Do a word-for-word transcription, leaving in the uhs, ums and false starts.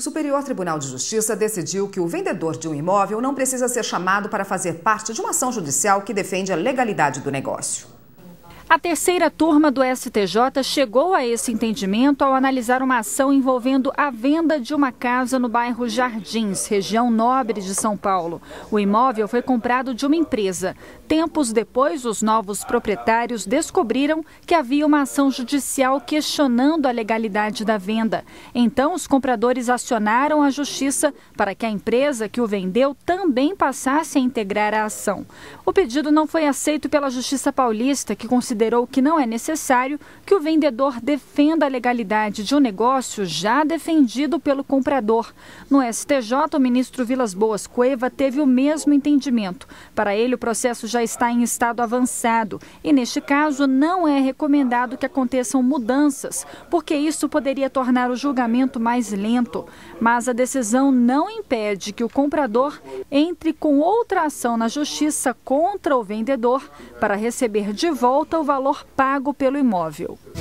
Superior Tribunal de Justiça decidiu que o vendedor de um imóvel não precisa ser chamado para fazer parte de uma ação judicial que defende a legalidade do negócio. A terceira turma do S T J chegou a esse entendimento ao analisar uma ação envolvendo a venda de uma casa no bairro Jardins, região nobre de São Paulo. O imóvel foi comprado de uma empresa. Tempos depois, os novos proprietários descobriram que havia uma ação judicial questionando a legalidade da venda. Então, os compradores acionaram a justiça para que a empresa que o vendeu também passasse a integrar a ação. O pedido não foi aceito pela Justiça Paulista, que considerou que não é necessário que o vendedor defenda a legalidade de um negócio já defendido pelo comprador. No S T J, o ministro Vilas Boas Cueva teve o mesmo entendimento. Para ele, o processo já está em estado avançado e, neste caso, não é recomendado que aconteçam mudanças, porque isso poderia tornar o julgamento mais lento. Mas a decisão não impede que o comprador entre com outra ação na justiça contra o vendedor para receber de volta o valor pago pelo imóvel.